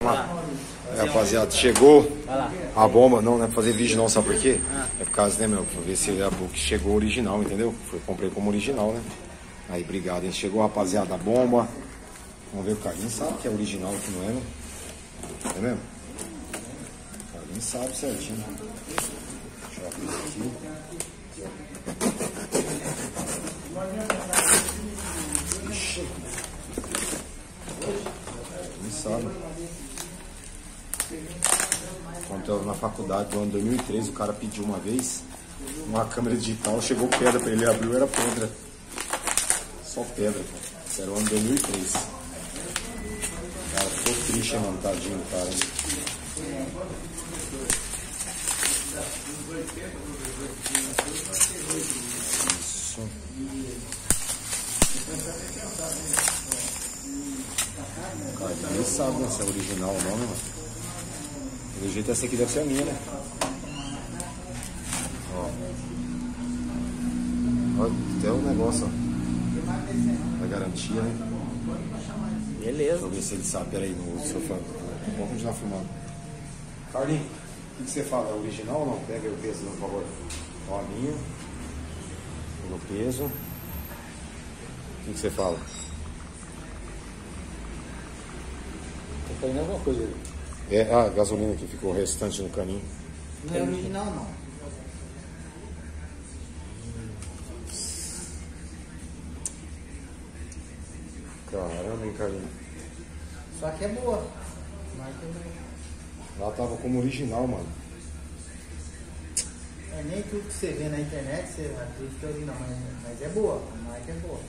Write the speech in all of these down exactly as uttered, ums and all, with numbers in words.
É, rapaziada, chegou a bomba. Não, não é pra fazer vídeo não, sabe por quê? É por causa, né, meu, pra ver se a book chegou original, entendeu? Foi, comprei como original, né? Aí, obrigado, hein? Chegou, rapaziada, a bomba. Vamos ver, o Carlinhos sabe que é original, que não é, né? É mesmo? O Carlinhos sabe certinho. Deixa eu abrir aqui. Ixi. Carlinhos sabe. Quando eu na faculdade, no ano dois mil e treze, o cara pediu uma vez uma câmera digital, chegou pedra pra ele, abriu, era pedra. Só pedra, cara. Isso era o ano dois mil e treze. Cara, ficou triste, mano, tadinho, cara. Isso. Cara, ninguém sabe, né, se é original ou não, né, mano? Pelo jeito essa aqui deve ser a minha, né? Ó. Olha, até o negócio, ó. Da garantia, né? Beleza. Deixa eu ver se ele sabe. Pera aí, no sofá. Vamos continuar filmando. Carlinhos, o que você fala? É original ou não? Pega aí o peso, por favor. Ó, a minha. Pega o peso. O que você fala? Tá fazendo alguma coisa aí. É, ah, a gasolina que ficou restante no caninho. Não é original, não. Caramba, hein, Carlinhos. Só que é boa. Marca é boa. Lá tava como original, mano. É nem tudo que você vê na internet, você acredita que é original, mas, mas é boa. A marca é boa.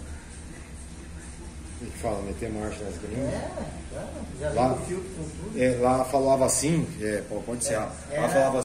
O que fala? Meter marcha nas galinhas? É, já, já Lá, viu o filtro com tudo. é, lá falava assim, é, pode ser. É, Lá é. falava